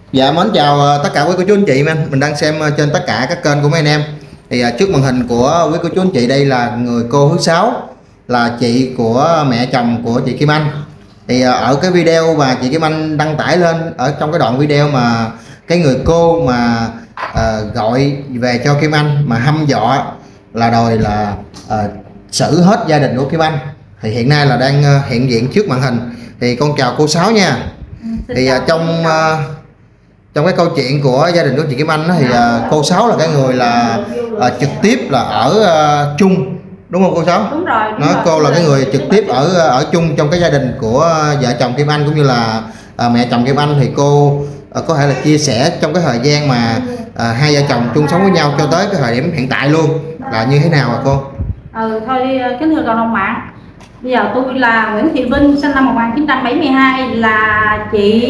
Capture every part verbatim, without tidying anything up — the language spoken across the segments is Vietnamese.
Dạ mến chào tất cả quý cô chú anh chị mình mình đang xem trên tất cả các kênh của mấy anh em. Thì trước màn hình của quý cô chú anh chị đây là người cô thứ sáu, là chị của mẹ chồng của chị Kim Anh. Thì ở cái video mà chị Kim Anh đăng tải lên, ở trong cái đoạn video mà cái người cô mà uh, gọi về cho Kim Anh mà hăm dọa là đòi là uh, xử hết gia đình của Kim Anh, thì hiện nay là đang uh, hiện diện trước màn hình. Thì con chào cô Sáu nha. Thì uh, trong uh, trong cái câu chuyện của gia đình của chị Kim Anh đó, thì uh, cô Sáu là cái người là uh, trực tiếp là ở uh, chung, đúng không cô Sáu? Đúng rồi. Đúng nói rồi, cô là rồi. cái người trực tiếp ở ở chung trong cái gia đình của vợ chồng Kim Anh cũng như là uh, mẹ chồng Kim Anh. Thì cô uh, có thể là chia sẻ trong cái thời gian mà uh, hai vợ chồng chung sống với nhau cho tới cái thời điểm hiện tại luôn là như thế nào à cô? Ừ thôi, kính thưa cộng đồng mạng, bây giờ tôi là Nguyễn Thị Vinh, sinh năm một nghìn chín trăm bảy mươi hai, là chị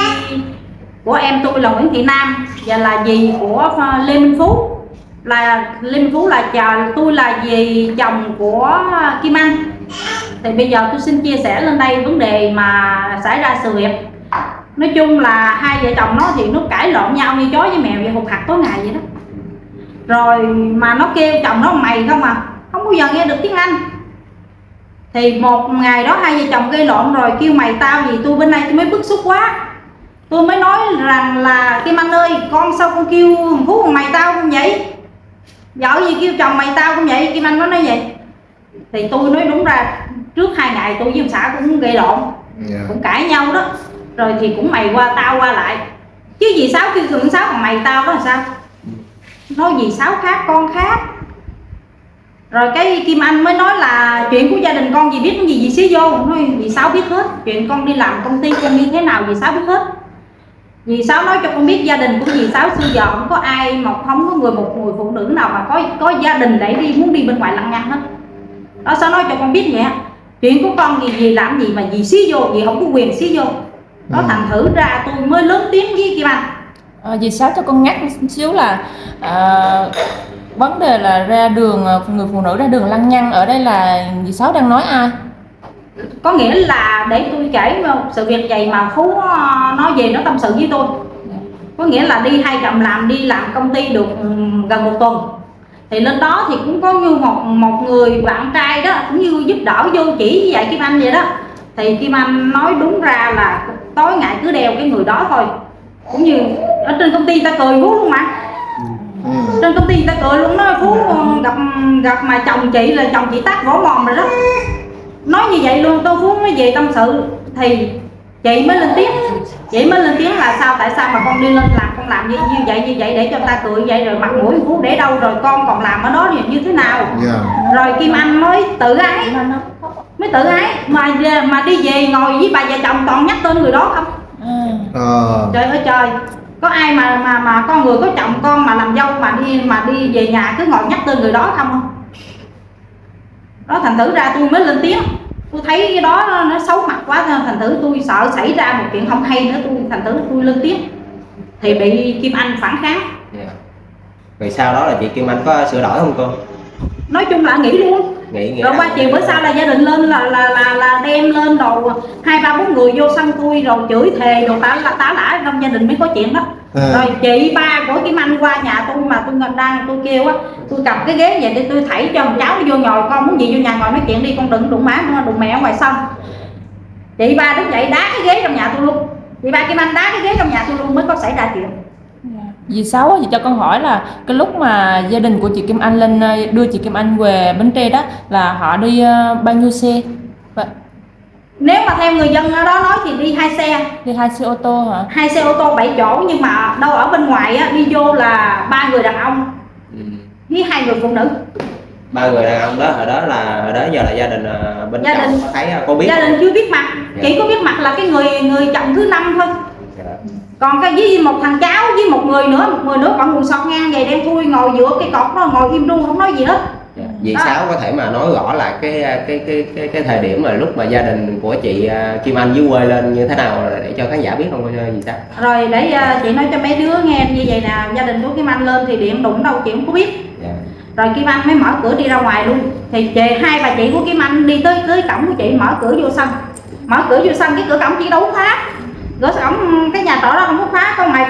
của em tôi là Nguyễn Thị Nam và là dì của Lê Minh Phú. Là Lê Minh Phú là chồng tôi, là dì chồng của Kim Anh. Thì bây giờ tôi xin chia sẻ lên đây vấn đề mà xảy ra sự việc. Nói chung là hai vợ chồng nó thì nó cãi lộn nhau như chó với mèo vậy, hụt hạt tối ngày vậy đó. Rồi mà nó kêu chồng nó mày không à, không bao giờ nghe được tiếng Anh. Thì một ngày đó hai vợ chồng gây lộn rồi kêu mày tao gì, tôi bên đây tôi mới bức xúc quá. Tôi mới nói rằng là Kim Anh ơi, con sao con kêu Phú con mày tao không vậy? Vợ gì kêu chồng mày tao không vậy? Kim Anh nó nói vậy. Thì tôi nói đúng ra trước hai ngày tôi với ông xã cũng gây lộn, yeah. cũng cãi nhau đó. Rồi thì cũng mày qua tao qua lại. Chứ dì Sáu kêu thượng Sáu còn mày tao đó là sao? Nói dì Sáu khác con khác. Rồi cái Kim Anh mới nói là chuyện của gia đình con dì biết cái gì dì xía vô. Nói dì Sáu biết hết. Chuyện con đi làm công ty con như thế nào dì Sáu biết hết. Dì Sáu nói cho con biết gia đình của dì Sáu xưa giờ không có ai mà không có người một người phụ nữ nào mà có có gia đình để đi muốn đi bên ngoài lăng nhăng hết. Đó Sáu nói cho con biết vậy. Chuyện của con gì dì làm gì mà dì xí vô, dì không có quyền xí vô. Đó, thành thử ra tôi mới lớn tiếng với Kim Anh. À, dì Sáu cho con nhắc một xíu là à, vấn đề là ra đường, người phụ nữ ra đường lăng nhăng, ở đây là dì Sáu đang nói ai? Có nghĩa là để tôi kể một sự việc vậy mà Phú nói về nó tâm sự với tôi. Có nghĩa là đi hai chồng làm đi làm công ty được gần một tuần. Thì lên đó thì cũng có như một một người bạn trai đó cũng như giúp đỡ vô chỉ với vậy Kim Anh vậy đó. Thì Kim Anh nói đúng ra là tối ngày cứ đeo cái người đó thôi. Cũng như ở trên công ty ta cười Phú luôn mà. Ừ. Trên công ty ta cười luôn đó. Phú gặp gặp mà chồng chị là chồng chị tát vỏ mồm rồi đó. Nói như vậy luôn. Tôi Phú mới về tâm sự thì chị mới lên tiếng. Chị mới lên tiếng là sao, tại sao mà con đi lên làm con làm như, như vậy như vậy để cho ta cười vậy, rồi mặt mũi Phú để đâu, rồi con còn làm ở đó như thế nào. Yeah. Rồi Kim Anh mới tự ái, mới tự ái mà mà đi về ngồi với bà vợ chồng toàn nhắc tên người đó không. Uh. Trời ơi trời, có ai mà mà mà con người có chồng con mà làm dâu mà đi mà đi về nhà cứ ngồi nhắc tên người đó không không? Đó, thành thử ra tôi mới lên tiếng. Tôi thấy cái đó nó, nó xấu mặt quá, thành thử tôi sợ xảy ra một chuyện không hay nữa, tôi thành thử tôi lên tiếng thì bị Kim Anh phản kháng. Yeah. Rồi sau đó là chị Kim Anh có sửa đổi không cô? Nói chung là nghỉ luôn. Nghỉ, nghỉ rồi qua chiều bữa sau là gia đình lên là là là, là đem lên đồ hai ba bốn người vô sân tôi rồi chửi thề rồi tá là tá lả trong gia đình mới có chuyện đó. À. Rồi chị ba của Kim Anh qua nhà tôi mà tôi đang tôi kêu á, tôi cầm cái ghế vậy để tôi thảy cho thằng cháu nó vô ngồi, con muốn gì vô nhà ngồi nói chuyện đi, con đừng đụng má đụng mẹ ở ngoài sân. Chị ba đứng dậy đá cái ghế trong nhà tôi luôn. Chị ba Kim Anh đá cái ghế trong nhà tôi luôn mới có xảy ra chuyện. Dì Sáu thì cho con hỏi là cái lúc mà gia đình của chị Kim Anh lên đưa chị Kim Anh về Bến Tre đó là họ đi uh, bao nhiêu xe? Vậy? Nếu mà theo người dân ở đó nói thì đi hai xe. Đi hai xe ô tô hả? Hai xe ô tô bảy chỗ, nhưng mà đâu ở bên ngoài á, đi vô là ba người đàn ông ừ. với hai người phụ nữ. Ba người đàn ông đó hồi đó là hồi đó giờ là gia đình bên gia chồng đình, có thấy cô biết? Gia đình chưa biết mặt, dạ. Chỉ có biết mặt là cái người người chồng thứ năm thôi. Dạ. Còn cái với một thằng cháu với một người nữa, một người nữa còn quần sọt ngang vậy đem thui ngồi giữa cái cột đó, ngồi im ru không nói gì hết. Dạ. Dì Sáu có thể mà nói rõ là cái cái cái cái cái thời điểm mà lúc mà gia đình của chị Kim Anh dưới quê lên như thế nào để cho khán giả biết không cô dì Sáu? Rồi để uh, chị nói cho mấy đứa nghe như vậy nè, gia đình của Kim Anh lên thì điện đụng đâu chị không có biết. Dạ. Rồi Kim Anh mới mở cửa đi ra ngoài luôn. Thì chị hai bà chị của Kim Anh đi tới tới cổng của chị, mở cửa vô sân. Mở cửa vô sân, cái cửa cổng chị đâu có khóa. Cửa cổng cái nhà trọ đó không có khóa, con mày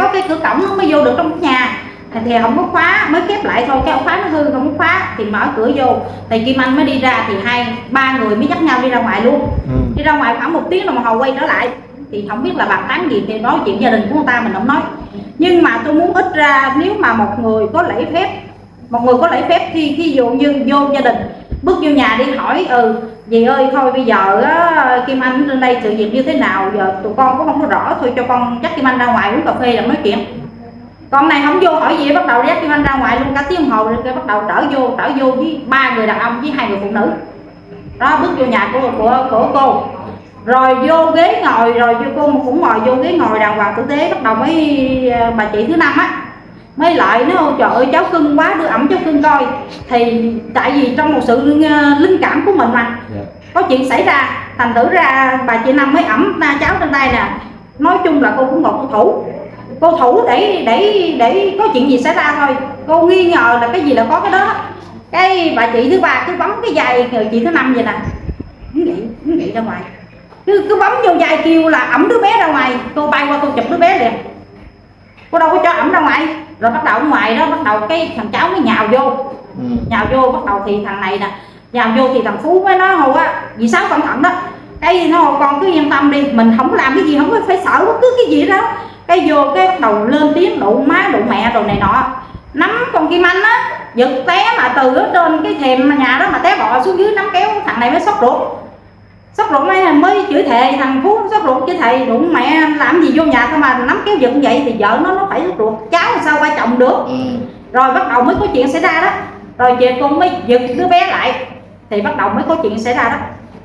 có cái cửa cổng nó mới vô được trong nhà, thì không có khóa, mới khép lại thôi, cái ổ khóa nó hư không có khóa thì mở cửa vô, thì Kim Anh mới đi ra, thì hai ba người mới dắt nhau đi ra ngoài luôn. Ừ. Đi ra ngoài khoảng một tiếng đồng hồ quay trở lại, thì không biết là bàn tán gì thì nói chuyện gia đình của người ta mình không nói. Nhưng mà tôi muốn ít ra nếu mà một người có lễ phép, một người có lễ phép khi khi dụ như vô gia đình bước vô nhà đi hỏi ừ dì ơi thôi bây giờ á, Kim Anh trên đây sự việc như thế nào, giờ tụi con cũng không có rõ, thôi cho con dắt Kim Anh ra ngoài uống cà phê là nói chuyện. Con này không vô hỏi gì, bắt đầu dắt Kim Anh ra ngoài luôn cả tiếng đồng hồ, rồi bắt đầu trở vô trở vô với ba người đàn ông với hai người phụ nữ đó, bước vô nhà của của, của cô, rồi vô ghế ngồi, rồi vô cô cũng ngồi vô ghế ngồi đàng hoàng tử tế. Bắt đầu mới bà chị thứ năm á mới lại nó trời ơi cháu cưng quá, đưa ẩm cháu cưng coi. Thì tại vì trong một sự linh cảm của mình mà yeah. có chuyện xảy ra, thành thử ra bà chị năm mới ẩm cháu trên tay nè. Nói chung là cô cũng ngồi cô thủ, cô thủ để để để có chuyện gì xảy ra thôi. Cô nghi ngờ là cái gì là có cái đó. Cái bà chị thứ ba cứ bấm cái vai người chị thứ năm vậy nè, không nghĩ không nghĩ ra ngoài, cứ cứ bấm vô vai kêu là ẩm đứa bé ra ngoài. Cô bay qua cô chụp đứa bé liền, cô đâu có cho ẩm ra ngoài. Rồi bắt đầu ở ngoài đó bắt đầu cái thằng cháu mới nhào vô, ừ. nhào vô bắt đầu thì thằng này nè nhào vô thì thằng Phú mới nói hô á dì Sáu cẩn thận đó. Cái nó con cứ yên tâm đi, mình không làm cái gì, không có phải sợ bất cứ cái gì đó. Cái vô cái bắt đầu lên tiếng đụ má đụ mẹ rồi này nọ, nắm con Kim Anh á giật té mà từ ở trên cái thềm nhà đó mà té bò xuống dưới, nắm kéo thằng này mới sốc ruột. Sốc ruột mới mới chửi thề, thằng Phú sốc ruột chửi thề đụng mẹ làm gì vô nhà thôi mà nắm kéo giật vậy, thì vợ nó nó phải sốc ruột, cháu làm sao qua chồng được. Ừ. Rồi bắt đầu mới có chuyện xảy ra đó. Rồi về con mới giật đứa bé lại, thì bắt đầu mới có chuyện xảy ra đó.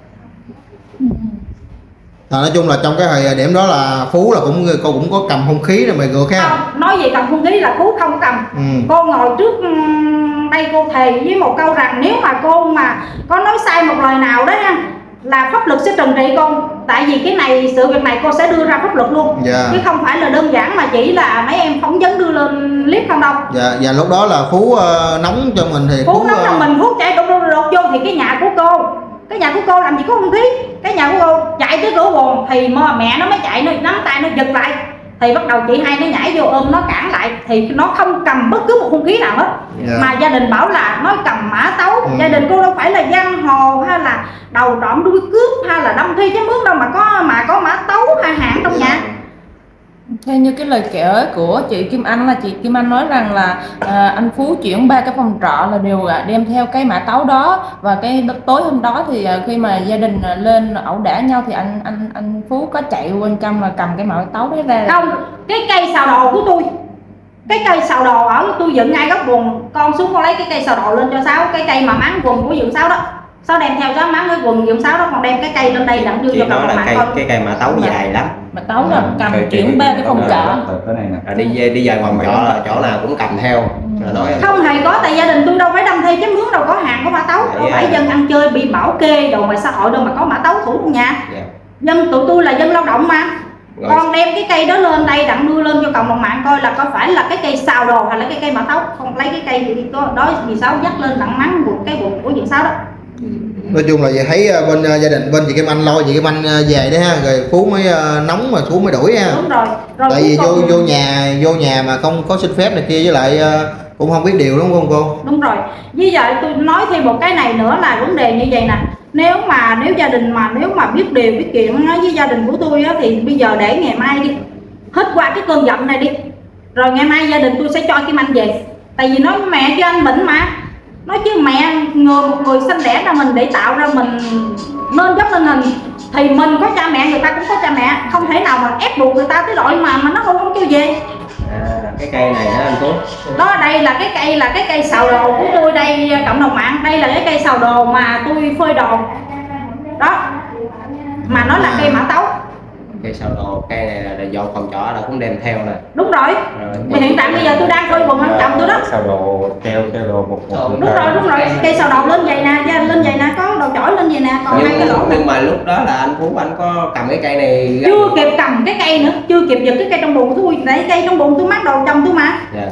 À, nói chung là trong cái thời điểm đó là Phú là cũng cô cũng có cầm hung khí rồi mày gượt ha. Không, nói về cầm hung khí là Phú không cầm. Ừ. Cô ngồi trước đây cô thề với một câu rằng nếu mà cô mà có nói sai một lời nào đó nha là pháp luật sẽ trừng trị con. Tại vì cái này sự việc này cô sẽ đưa ra pháp luật luôn. Dạ. Chứ không phải là đơn giản mà chỉ là mấy em phỏng vấn đưa lên clip không đâu. Dạ, và lúc đó là Phú uh, nóng cho mình thì Phú, Phú nóng cho uh... mình, Phú chạy đột đột đột vô thì cái nhà của cô, cái nhà của cô làm gì có hung khí, cái nhà của cô chạy tới cửa buồng thì mẹ nó mới chạy, nó nắm tay nó giật lại, thì bắt đầu chị hai nó nhảy vô ôm nó cản lại, thì nó không cầm bất cứ một hung khí nào hết. Yeah. Mà gia đình bảo là nói cầm mã tấu. Ừ. Gia đình cô đâu phải là giang hồ hay là đầu trộm đuôi cướp hay là đâm thi chém mướn đâu mà có mà có mã tấu hay hạn trong nhà. Theo như cái lời kể của chị Kim Anh là chị Kim Anh nói rằng là à, anh Phú chuyển ba cái phòng trọ là đều đem theo cái mã tấu đó, và cái tối hôm đó thì khi mà gia đình lên ẩu đả nhau thì anh anh anh Phú có chạy bên trong và cầm cái mã tấu đấy ra. Không, cái cây xào đồ của tôi, cái cây xào đồ ở tôi dựng ngay góc buồng, con xuống con lấy cái cây xào đồ lên cho Sáu, cái cây mà máng quần của dựng Sáu đó. Sáu đem theo Sáu máng cái quần dựng Sáu đó, còn đem cái cây lên đây đặng đưa cho con là cây, cái cây mã tấu dài lắm. Mã tấu là cầm chuyển ba cái phòng trọ. À, đi về đi về phòng trọ là chỗ nào cũng cầm theo. Ừ. Nói không hề có, tại gia đình tôi đâu phải đâm thi chém mướn đâu có hàng có mã tấu, đâu phải dân ăn chơi bị bảo kê đồ ngoài xã hội đâu mà có mã tấu thủ trong nhà. Yeah. Dân tụi tôi là dân lao động mà. Rồi. Con đem cái cây đó lên đây đặng đưa lên cho cộng đồng mạng coi là có phải là cái cây xào đồ hay là cái cây mã tấu, không lấy cái cây thì có đó dì Sáu dắt lên đặng mắng buộc cái bụng của dì Sáu đó. Nói chung là vậy thấy bên gia đình bên chị Kim Anh lo chị Kim Anh về đấy ha, rồi Phú mới nóng mà Phú mới đuổi ha. Đúng rồi. Rồi tại vì vô vô nhà vô nhà mà không có xin phép này kia, với lại cũng không biết điều đúng không cô? Đúng rồi. Với vậy tôi nói thêm một cái này nữa là vấn đề như vậy nè. Nếu mà nếu gia đình mà nếu mà biết điều biết chuyện với gia đình của tôi á, thì bây giờ để ngày mai đi hết qua cái cơn giận này đi, rồi ngày mai gia đình tôi sẽ cho Kim Anh về. Tại vì nói mẹ cho anh bệnh mà, nói chứ mẹ người một người sinh đẻ ra mình để tạo ra mình nên dốc lên hình, thì mình có cha mẹ người ta cũng có cha mẹ, không thể nào mà ép buộc người ta tới loại mà mà nó không không kêu về. À, cái cây này đó anh Phú. Đó, đây là cái cây là cái cây xào đồ của tôi đây cộng đồng mạng, đây là cái cây xào đồ mà tôi phơi đồ đó, mà nó là cây mã tấu. Cây xào đồ, cây này là do phòng trọ là cũng đem theo nè. Đúng rồi. Thì hiện tại bây giờ tôi đang phơi bụng anh chồng tôi đó. Xào đồ treo treo đồ một một. Đúng rồi, đúng rồi. Cây xào đồ lên vậy nè, lên vậy nè, có đầu chổi lên vậy nè, còn nhưng, hai cái lỗ. Nhưng mà lúc đó là anh Phú anh có cầm cái cây này chưa rồi. Kịp cầm cái cây nữa, chưa kịp giật cái cây trong bụng của tôi, để cây trong bụng tôi mát đồ chồng tôi mà. Yeah.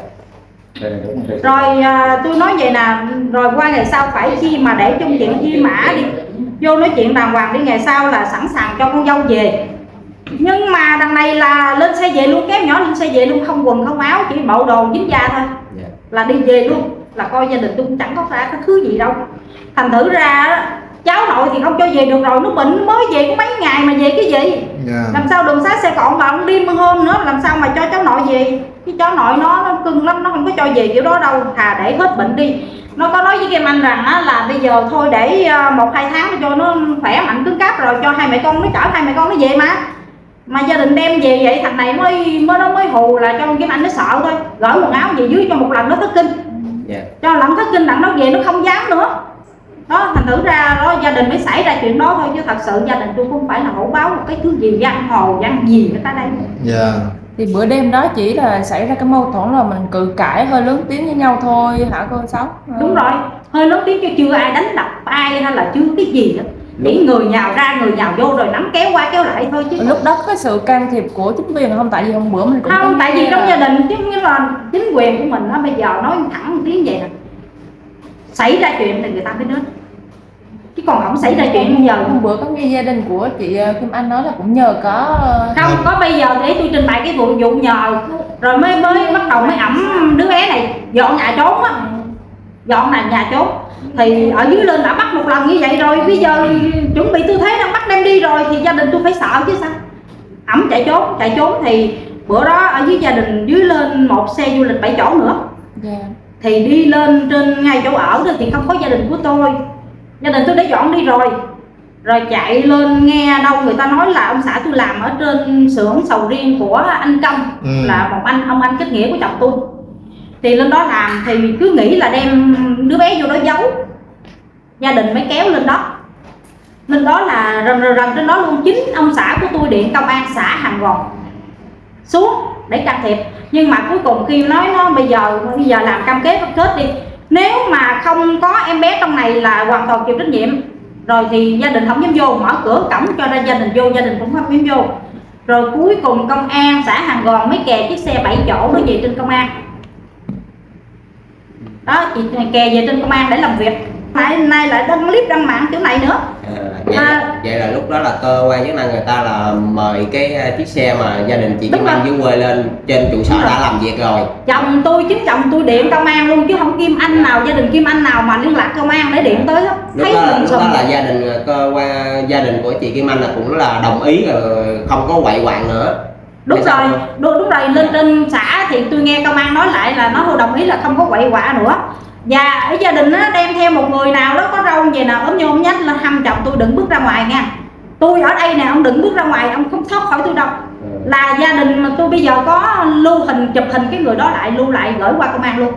Rồi à, tôi nói vậy nè, rồi qua ngày sau phải chi mà để chung chuyện chi mã đi, vô nói chuyện đàng hoàng đi, ngày sau là sẵn sàng cho con dâu về. Nhưng mà đằng này là lên lên xe về luôn, kéo nhỏ lên xe về luôn, không quần không áo, chỉ bộ đồ dính da thôi. Yeah. Là đi về luôn, là coi gia đình tôi cũng chẳng có ra cái thứ gì đâu. Thành thử ra cháu nội thì không cho về được rồi, nó bệnh mới về có mấy ngày mà về cái gì. Yeah. Làm sao đường xá xe cộ mà ông đi hơn nữa, làm sao mà cho cháu nội về. Cái cháu nội nó, nó cưng lắm, nó không có cho về kiểu đó đâu, thà để hết bệnh đi. Nó có nói với Kim Anh rằng á, là bây giờ thôi để một hai tháng cho nó khỏe mạnh cứng cáp rồi cho hai mẹ con nó chở hai mẹ con nó về mà. Mà gia đình đem về vậy thằng này mới mới nó mới hù là cho Kim Anh nó sợ thôi, gửi quần áo về dưới cho một lần nó thất kinh. Yeah. Cho lần thất kinh đặng nó về nó không dám nữa. Đó, thành thử ra đó gia đình mới xảy ra chuyện đó thôi, chứ thật sự gia đình tôi không phải là hổ báo một cái thứ gì giang hồ giang gì người ta đây. Dạ. Thì bữa đêm đó chỉ là xảy ra cái mâu thuẫn là mình cự cãi hơi lớn tiếng với nhau thôi hả cô Sáu? Đúng rồi, hơi lớn tiếng, cho chưa ai đánh đập ai hay là chưa cái gì hết. Chỉ người nhào ra người nhào vô rồi nắm kéo qua kéo lại thôi chứ. Lúc đó có sự can thiệp của chính quyền không? Tại vì hôm bữa mình cũng không, tại vì trong gia đình chứ như là chính quyền của mình đó, bây giờ nói thẳng một tiếng vậy nè, xảy ra chuyện thì người ta mới đến, chứ còn không xảy ra chuyện bây giờ. Hôm bữa có nghe gia đình của chị Kim Anh nói là cũng nhờ có không có, bây giờ để tôi trình bày cái vụ vụ nhờ rồi mới mới bắt đầu mới ẩm đứa bé này dọn nhà trốn á, dọn là nhà trốn thì ở dưới lên đã bắt một lần như vậy rồi, bây giờ chuẩn bị tư thế đang bắt đem đi rồi thì gia đình tôi phải sợ chứ sao. Ẩm chạy trốn chạy trốn thì bữa đó ở dưới gia đình dưới lên một xe du lịch bảy chỗ nữa. Yeah. Thì đi lên trên ngay chỗ ở đó thì không có gia đình của tôi, gia đình tôi đã dọn đi rồi. Rồi chạy lên nghe đâu người ta nói là ông xã tôi làm ở trên xưởng sầu riêng của anh Công. Ừ. Là một anh ông anh kết nghĩa của chồng tôi. Thì lên đó làm thì cứ nghĩ là đem đứa bé vô đó giấu, gia đình mới kéo lên đó. Lên đó là rần rần, rần trên đó luôn, chính ông xã của tôi điện công an xã Hàng Gòn xuống để can thiệp. Nhưng mà cuối cùng khi nói nó bây giờ bây giờ làm cam kết kết đi, nếu mà không có em bé trong này là hoàn toàn chịu trách nhiệm. Rồi thì gia đình không dám vô, mở cửa cổng cho ra gia đình vô, gia đình cũng không dám vô. Rồi cuối cùng công an xã Hàng Gòn mới kè chiếc xe bảy chỗ nó về trên công an. Đó, chị kè về trên công an để làm việc. Nay, nay lại đăng clip đăng mạng kiểu này nữa. À, vậy, à, là, vậy là lúc đó là cơ quan chức năng người ta là mời cái chiếc xe mà gia đình chị Kim Anh dưới quê lên trên trụ sở đã làm việc rồi. Chồng tôi, chính chồng tôi điện công an luôn chứ không Kim Anh nào, gia đình Kim Anh nào mà liên lạc công an để điện tới hết. Lúc đó, lúc đó là gia đình cơ quan gia đình của chị Kim Anh là cũng là đồng ý rồi, không có quậy quạng nữa. Đúng rồi, đúng, đúng rồi, lên trên xã thì tôi nghe công an nói lại là nó đồng ý là không có quậy quạ nữa. Và ở gia đình á, đem theo một người nào đó có râu về nào ốm nhôm nhách là hăm chồng tôi đừng bước ra ngoài nha. Tôi ở đây nè, ông đừng bước ra ngoài, ông không thoát khỏi tôi đâu. Là gia đình mà tôi bây giờ có lưu hình, chụp hình cái người đó lại, lưu lại gửi qua công an luôn.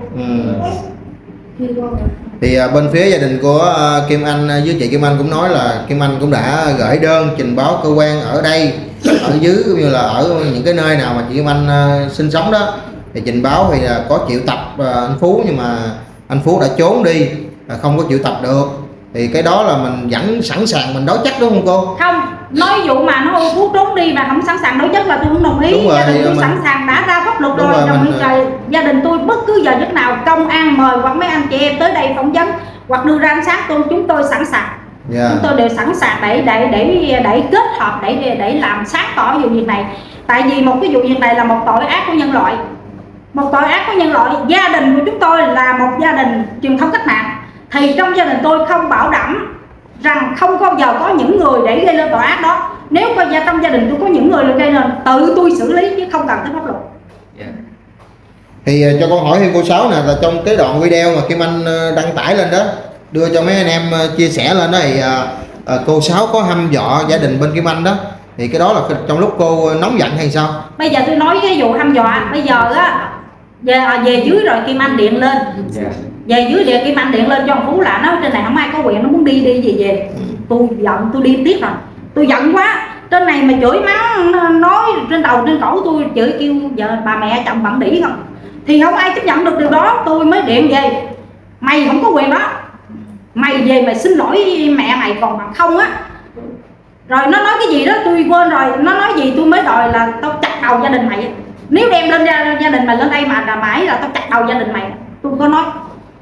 Ừ. Thì uh, bên phía gia đình của uh, Kim Anh uh, với chị Kim Anh cũng nói là Kim Anh cũng đã gửi đơn trình báo cơ quan ở đây, ở dưới cũng như là ở những cái nơi nào mà chị Kim Anh uh, sinh sống đó, thì trình báo thì uh, có triệu tập uh, anh Phú, nhưng mà anh Phú đã trốn đi, uh, không có triệu tập được. Thì cái đó là mình vẫn sẵn sàng mình đối chất đúng không cô? Không, nói vụ mà nó Phú trốn đi mà không sẵn sàng đối chất là tôi không đồng ý. Đúng rồi, gia đình tôi mình... sẵn sàng đã ra pháp luật rồi, rồi đồng ý trời. Gia đình tôi bất cứ giờ giấc nào công an mời hoặc mấy anh chị em tới đây phỏng vấn hoặc đưa ra ánh sáng tôi, chúng tôi sẵn sàng. Yeah. Chúng tôi đều sẵn sàng để để để để kết hợp để để làm sáng tỏ vụ việc này. Tại vì một cái vụ việc này là một tội ác của nhân loại, một tội ác của nhân loại. Gia đình của chúng tôi là một gia đình truyền thống cách mạng, thì trong gia đình tôi không bảo đảm rằng không bao giờ có những người để gây lên tội ác đó. Nếu coi ra trong gia đình tôi có những người gây lên, tự tôi xử lý chứ không cần tới pháp luật. Yeah. Thì cho con hỏi thêm cô Sáu nè, là trong cái đoạn video mà Kim Anh đăng tải lên đó, đưa cho mấy anh em chia sẻ lên đó, thì à, cô Sáu có hăm dọa gia đình bên Kim Anh đó, thì cái đó là trong lúc cô nóng giận hay sao? Bây giờ tôi nói cái vụ hăm dọa, bây giờ á về, về dưới rồi Kim Anh điện lên. Yeah. Về dưới địa Kim Anh điện lên cho ông Phú là nó trên này không ai có quyền, nó muốn đi đi gì về. Tôi giận, tôi đi tiếp rồi, tôi giận quá. Trên này mà chửi mắng nói trên đầu trên cổ tôi, chửi kêu giờ bà mẹ chồng bạn đỉ không, thì không ai chấp nhận được điều đó. Tôi mới điện về, mày không có quyền đó, mày về mày xin lỗi mẹ mày, còn bằng không á. Rồi nó nói cái gì đó tôi quên rồi, nó nói gì tôi mới đòi là tao chặt đầu gia đình mày. Nếu đem lên gia, gia đình mày lên đây mà là mãi là tao chặt đầu gia đình mày. Tôi có nói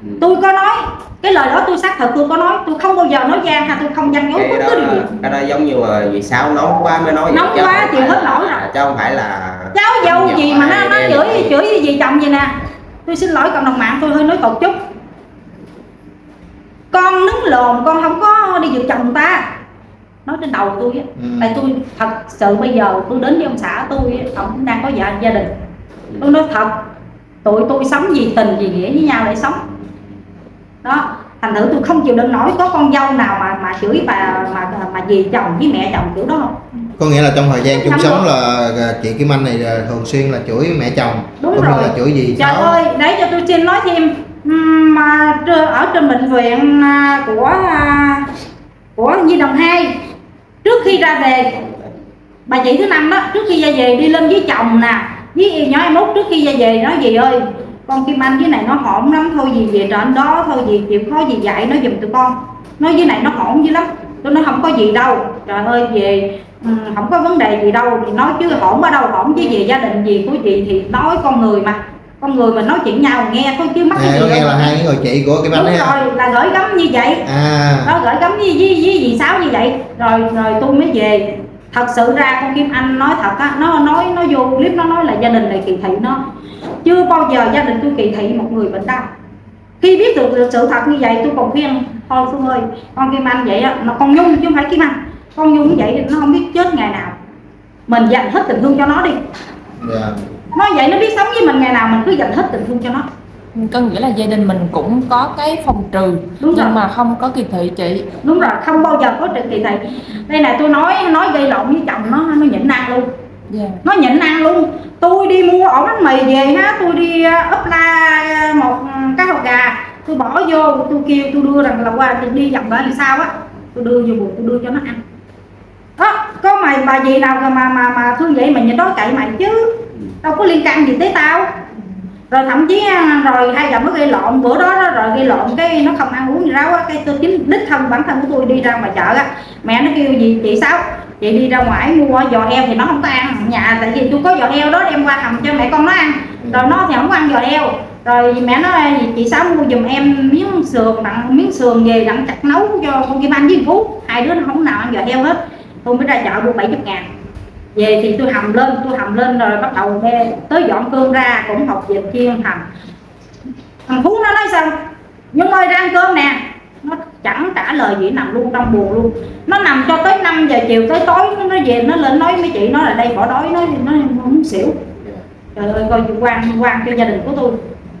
Ừ. Tôi có nói cái lời đó, tôi xác thực, tôi có nói, tôi không bao giờ nói gian hay tôi không gian dối Cái bất đó, cứ điều gì. cái đó giống như mà vì sao nóng quá mới nói vậy, Nóng chứ quá không chịu phải hết là- nổi rồi. chứ không phải là Cháu dâu nhỏ gì mà nó nó hay chửi hay. chửi gì chồng vậy nè. Tôi xin lỗi cộng đồng mạng, tôi hơi nói tột chút. Con nứng lồn, con không có đi vợ chồng ta. Nói trên đầu tôi á. Ừ. Tại tôi thật sự bây giờ tôi đến với ông xã tôi á, ông cũng đang có vợ gia đình. Tôi nói thật, tụi tôi sống vì tình vì nghĩa với nhau để sống. Đó, thành thử tôi không chịu đựng nổi có con dâu nào mà mà chửi bà mà mà dì chồng với mẹ chồng kiểu đó không. Có nghĩa là trong thời gian chung Nắm sống được. là chị Kim Anh này là thường xuyên là chửi mẹ chồng, Đúng cũng rồi. như là chửi gì Trời Sáu. ơi, để cho tôi xin nói thêm. Ừm, mà trơ- ở trên bệnh viện à, của à, của Nhi Đồng hai, trước khi ra về, bà chị thứ năm đó, trước khi ra về đi lên với chồng nè, với nhỏ em út, trước khi ra về nói gì ơi con Kim Anh với này nó hổn lắm, thôi gì về trên đó thôi gì chịu khó gì dạy nó giùm tụi con, nói với này nó hổn dữ lắm. Tôi nói không có gì đâu, trời ơi về ừ, không có vấn đề gì đâu thì nói chứ hổn ở đâu hổn, chứ về gia đình gì của gì thì nói con người mà, con người mình nói chuyện nhau nghe thôi chứ mắc À, cái có gì nghĩa đâu. là hai cái người chị của Kim Anh Đúng ấy ha. rồi, là gửi gắm như vậy. À, Đó, gửi gắm với với với dì Sáu như vậy, rồi rồi tôi mới về. Thật sự ra con Kim Anh nói thật á, nó nói nó vô clip nó nói là gia đình này kỳ thị nó, chưa bao giờ gia đình tôi kỳ thị một người bệnh đau. Khi biết được sự thật như vậy tôi còn khuyên thôi Phương ơi, con Kim Anh vậy á, mà con Nhung chứ không phải Kim Anh, con Nhung vậy thì nó không biết chết ngày nào, mình dành hết tình thương cho nó đi. dạ. Nói vậy nó biết sống với mình ngày nào mình cứ dành hết tình thương cho nó. Có nghĩa là gia đình mình cũng có cái phòng trừ, Đúng nhưng rồi. mà không có kỳ thị chị. Đúng rồi, không bao giờ có chuyện kỳ thị. Đây này tôi nói nói gây lộn với chồng nó, nó nhịn ăn luôn. Dạ. Nó nhịn ăn luôn. Tôi đi mua ổ bánh mì về ha, tôi đi ấp la một cái hột gà, tôi bỏ vô, tôi kêu tôi đưa rằng là qua tôi đi dòng lại làm sao á, tôi đưa vô bụng tôi đưa cho nó ăn. Đó, có mày bà gì nào mà mà mà thương vậy mà nhịn đói cậy mày chứ, đâu có liên can gì tới tao. Rồi thậm chí rồi hai vợ nó gây lộn bữa đó, đó rồi gây lộn cái nó không ăn uống gì ráo á, cái tôi chính đích thân bản thân của tôi đi ra ngoài chợ á, mẹ nó kêu gì chị Sáu chị đi ra ngoài mua giò heo thì nó không có ăn ở nhà, tại vì tôi có giò heo đó đem qua hầm cho mẹ con nó ăn, rồi nó thì không có ăn giò heo, rồi mẹ nó chị Sáu mua giùm em miếng sườn đặng miếng sườn về đặng chặt nấu cho con Kim Anh với Phú, hai đứa nó không nào ăn giò heo hết. Tôi mới ra chợ mua bảy mươi ngàn về thì tôi hầm lên, tôi hầm lên rồi bắt đầu nghe tới dọn cơm ra cũng học về chiên hầm. Thằng Phú nó nói sao Nhung ơi ra ăn cơm nè, nó chẳng trả lời gì, nằm luôn trong buồn luôn. Nó nằm cho tới năm giờ chiều tới tối nó về nó lên nói mấy chị nó là đây bỏ đói, nó nó muốn xỉu. Trời ơi coi quan quan cho gia đình của tôi.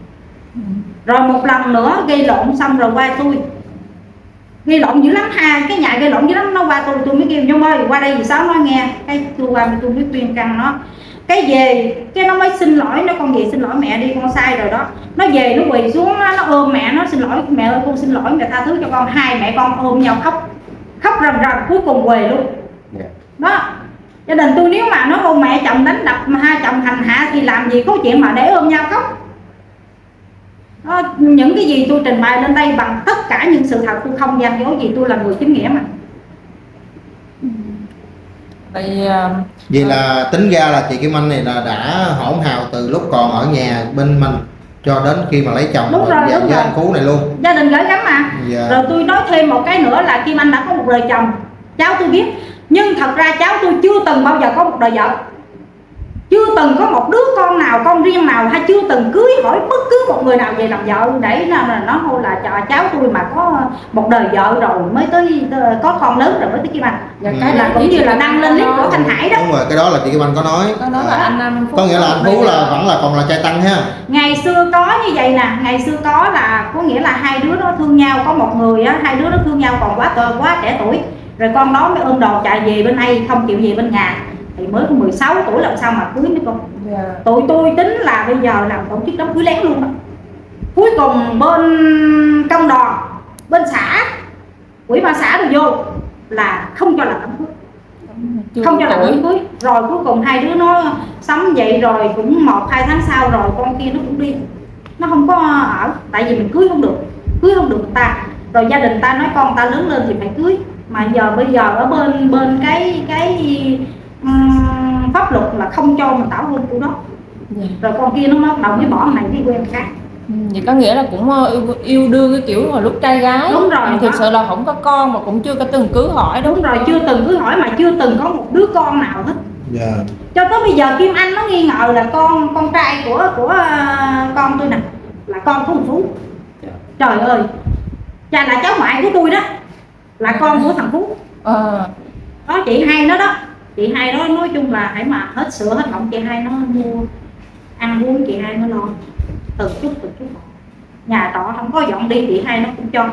Rồi một lần nữa gây lộn xong rồi qua tôi, gây lộn dữ lắm ha, cái nhà gây lộn dữ lắm, nó qua tôi tôi mới kêu Nhung ơi qua đây gì Sáu nói nghe, cái tôi qua tôi mới khuyên căn nó, cái về cái nó mới xin lỗi, nó con về xin lỗi mẹ đi con sai rồi đó, nó về nó quỳ xuống nó, nó ôm mẹ nó xin lỗi mẹ ơi con xin lỗi mẹ tha thứ cho con, hai mẹ con ôm nhau khóc khóc rầm rầm cuối cùng quỳ luôn. Yeah. Đó, gia đình tôi nếu mà nó ôm mẹ chồng đánh đập mà hai chồng hành hạ thì làm gì có chuyện mà để ôm nhau khóc. Đó, những cái gì tôi trình bày lên đây bằng tất cả những sự thật, tôi không gian dối gì, tôi là người chính nghĩa mà. Vậy à, Vậy là tính ra là chị Kim Anh này là đã hỗn hào từ lúc còn ở nhà bên mình cho đến khi mà lấy chồng Đúng và rồi, với, đúng với rồi. anh Phú này luôn. Gia đình gửi gắm mà. Dạ. Rồi tôi nói thêm một cái nữa là Kim Anh đã có một đời chồng, cháu tôi biết, nhưng thật ra cháu tôi chưa từng bao giờ có một đời vợ, chưa từng có một đứa con nào con riêng nào, hay chưa từng cưới hỏi bất cứ một người nào về làm vợ để là nó thôi là cho cháu tôi mà có một đời vợ rồi mới tới có con lớn rồi mới tới Kim Anh. và Ừ. cái Là cũng như là đăng lên clip của Thanh Hải đó. Đúng rồi, cái đó là chị Kim Anh có nói. có nói là anh anh Phú Có nghĩa là anh Phú là vẫn là còn là trai tăng ha. Ngày xưa có như vậy nè, ngày xưa có là có nghĩa là hai đứa đó thương nhau, có một người á, hai đứa đó thương nhau còn quá quá trẻ tuổi, rồi con đó mới ôm đòn chạy về bên đây không chịu về bên nhà, thì mới có mười sáu tuổi làm sao mà cưới mấy con. Dạ. Tụi tôi tính là bây giờ làm tổ chức đám cưới lén luôn đó. Cuối cùng bên công đoàn, bên xã, ủy ban xã rồi vô là không cho làm đám cưới, Chưa không cho làm tuổi. đám cưới. Rồi cuối cùng hai đứa nó sống vậy rồi cũng một hai tháng sau rồi con kia nó cũng đi, nó không có ở, tại vì mình cưới không được, cưới không được người ta. Rồi gia đình ta nói con ta lớn lên thì phải cưới, mà giờ bây giờ ở bên bên cái cái um, pháp luật là không cho mình tảo hôn của đó. Dạ. Rồi con kia nó bắt đầu mới bỏ này đi quen khác. Ừ, vậy có nghĩa là cũng ờ, yêu, yêu đương cái kiểu mà lúc trai gái. Đúng rồi, nhưng thực đó. sự là không có con mà cũng chưa có từng cưới hỏi. Đúng rồi, chưa từng cứ hỏi mà chưa từng có một đứa con nào hết. Dạ. Cho tới bây giờ Kim Anh nó nghi ngờ là con con trai của của uh, con tôi nè là con của thằng Phú. Trời ơi, cha là cháu ngoại của tôi đó, là con của thằng Phú. Ờ. Đó chị hai nó đó, chị hai đó nói chung là hãy mà hết sữa hết lỏng chị hai nó mua ăn uống, chị hai nó lo từng chút từng chút. Nhà trọ không có dọn đi chị hai nó cũng cho.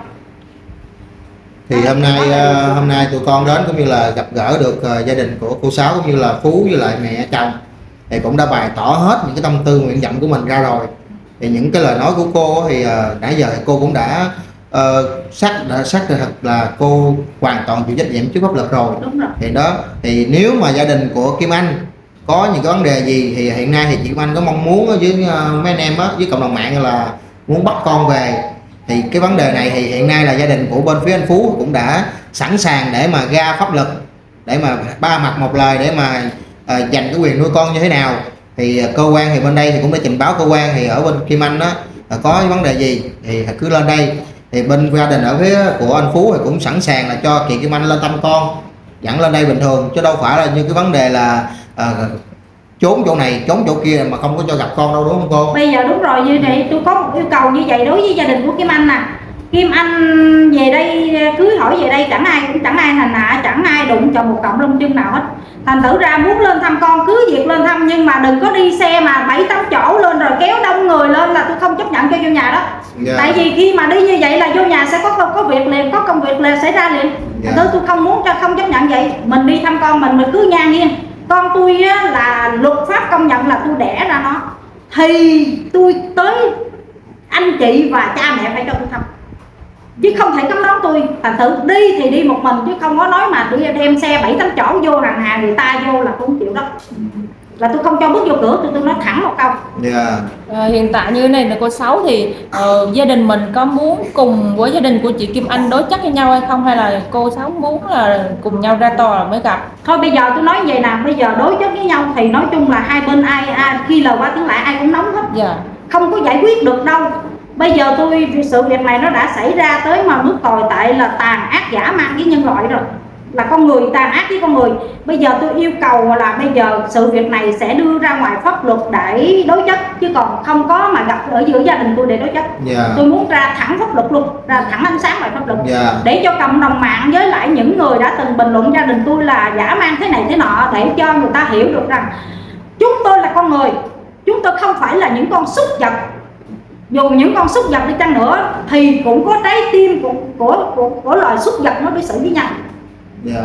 Thì hôm nay uh, hôm nay tụi con đến cũng như là gặp gỡ được uh, gia đình của cô Sáu cũng như là Phú với lại mẹ chồng, thì cũng đã bày tỏ hết những cái tâm tư nguyện vọng của mình ra rồi. Thì những cái lời nói của cô thì uh, nãy giờ cô cũng đã uh, xác đã xác thực là cô hoàn toàn chịu trách nhiệm trước pháp luật rồi. Đúng rồi. Thì đó, thì nếu mà gia đình của Kim Anh có những cái vấn đề gì thì hiện nay thì chị Kim Anh có mong muốn với uh, mấy anh em á, với cộng đồng mạng là muốn bắt con về, thì cái vấn đề này thì hiện nay là gia đình của bên phía anh Phú cũng đã sẵn sàng để mà ra pháp luật, để mà ba mặt một lời để mà uh, giành cái quyền nuôi con như thế nào. Thì uh, cơ quan thì bên đây thì cũng đã trình báo cơ quan, thì ở bên Kim Anh đó uh, có vấn đề gì thì cứ lên đây, thì bên gia đình ở phía của anh Phú thì cũng sẵn sàng là cho chị Kim Anh lên thăm con, dẫn lên đây bình thường, chứ đâu phải là như cái vấn đề là uh, trốn chỗ này trốn chỗ kia mà không có cho gặp con đâu, đúng không cô? Bây giờ đúng rồi, như vậy tôi có một yêu cầu như vậy đối với gia đình của Kim Anh nè. Kim Anh về đây cưới hỏi về đây chẳng ai cũng chẳng ai hành hạ, chẳng ai đụng cho một cọng lông chân nào hết. Thành thử ra muốn lên thăm con cứ việc lên thăm, nhưng mà đừng có đi xe mà bảy tám chỗ lên rồi kéo đông người lên là tôi không chấp nhận cho vô nhà đó. Yeah. Tại vì khi mà đi như vậy là vô nhà sẽ có có, có việc liền, có công việc liền xảy ra liền. Yeah. Tôi tôi không muốn cho không chấp nhận vậy. Mình đi thăm con mình mình cứ ngang nhiên. Con tôi á, là luật pháp công nhận là tôi đẻ ra nó, thì tôi tới anh chị và cha mẹ phải cho tôi thăm, chứ không thể cấm đoán tôi. Thành thử đi thì đi một mình, chứ không có nói mà tôi đem xe bảy tám chỗ vô hàng hàng người ta vô là tôi không chịu đó. Là tôi không cho bước vô cửa, tôi tôi nói thẳng một câu. Yeah. À, hiện tại như này là cô Sáu thì uh, gia đình mình có muốn cùng với gia đình của chị Kim Anh đối chất với nhau hay không, hay là cô Sáu muốn là cùng nhau ra tòa mới gặp? Thôi bây giờ tôi nói vậy nè, bây giờ đối chất với nhau thì nói chung là hai bên ai, ai khi lời qua tiếng lại ai cũng nóng hết. Yeah. Không có giải quyết được đâu. Bây giờ tôi sự việc này nó đã xảy ra tới mà mức tồi tệ là tàn ác dã man với nhân loại rồi, là con người tàn ác với con người. Bây giờ tôi yêu cầu là bây giờ sự việc này sẽ đưa ra ngoài pháp luật để đối chất, chứ còn không có mà gặp ở giữa gia đình tôi để đối chất. Yeah. Tôi muốn ra thẳng pháp luật luôn, ra thẳng ánh sáng ngoài pháp luật. Yeah. Để cho cộng đồng mạng với lại những người đã từng bình luận gia đình tôi là dã man thế này thế nọ, để cho người ta hiểu được rằng chúng tôi là con người, chúng tôi không phải là những con súc vật. Dù những con súc vật đi chăng nữa thì cũng có trái tim của, của, của, của loài súc vật nó đối xử với nhau. Yeah.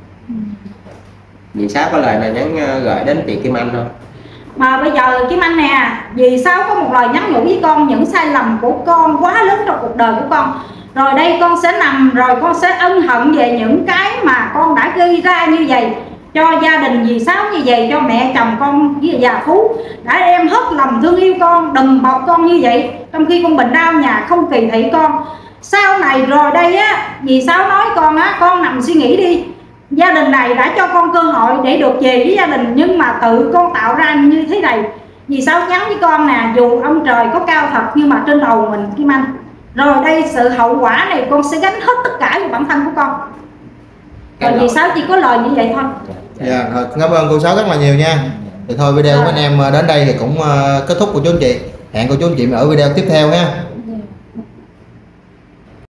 Vì sao có lời này nhắn gửi đến chị Kim Anh không? Mà bây giờ Kim Anh nè, vì sao có một lời nhắn nhủ với con những sai lầm của con quá lớn trong cuộc đời của con. Rồi đây con sẽ nằm rồi con sẽ ân hận về những cái mà con đã gây ra như vậy cho gia đình dì Sáu, như vậy cho mẹ chồng con với già Phú, đã đem hết lòng thương yêu con, đùm bọc con như vậy, trong khi con bệnh đau nhà không kỳ thị con. Sau này rồi đây á, dì Sáu nói con á, con nằm suy nghĩ đi, gia đình này đã cho con cơ hội để được về với gia đình, nhưng mà tự con tạo ra như thế này. Dì Sáu nhắn với con nè, dù ông trời có cao thật nhưng mà trên đầu mình Kim Anh, rồi đây sự hậu quả này con sẽ gánh hết tất cả của bản thân của con. Rồi dì Sáu chỉ có lời như vậy thôi. Dạ, rồi cảm ơn cô Sáu rất là nhiều nha. Thì thôi video của anh em đến đây thì cũng uh, kết thúc của chú anh chị. Hẹn cô chú anh chị ở video tiếp theo ha.